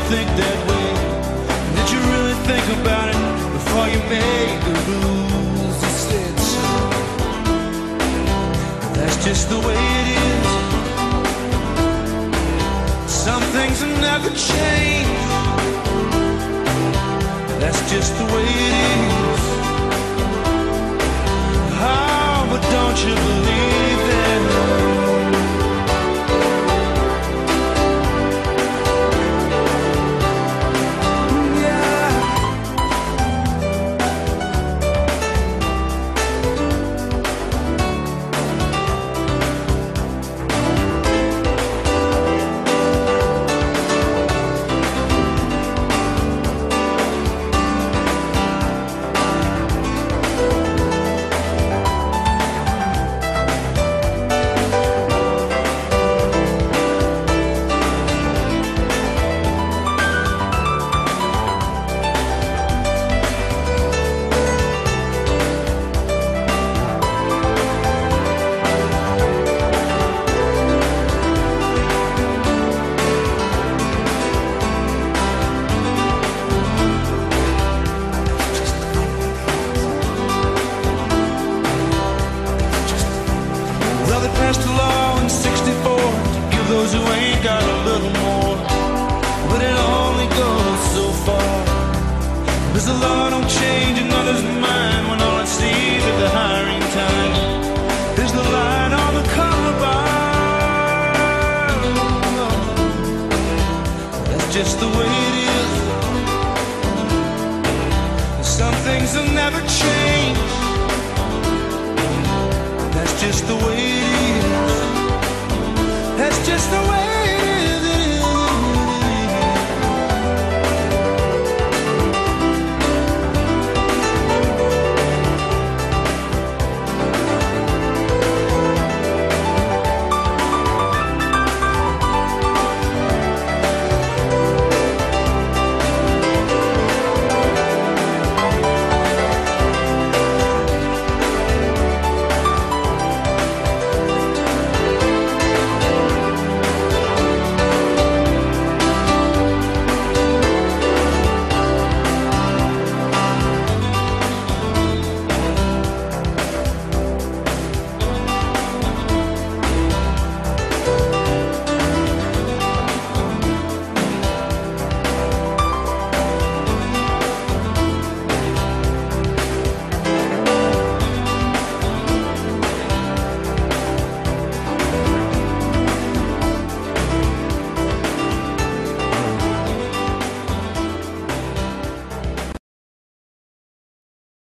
think that way? Did you really think about it before you made the rules? You said so. That's just the way it is. Some things will never change. That's just the way it is. Oh, but don't you believe that? Passed a law in '64 to give those who ain't got a little more, but it only goes so far. Cause the law don't change another's mind when all it sees at the hiring time is the line on the color bar. That's just the way it is. Some things will never change. That's just the way it is. That's just the way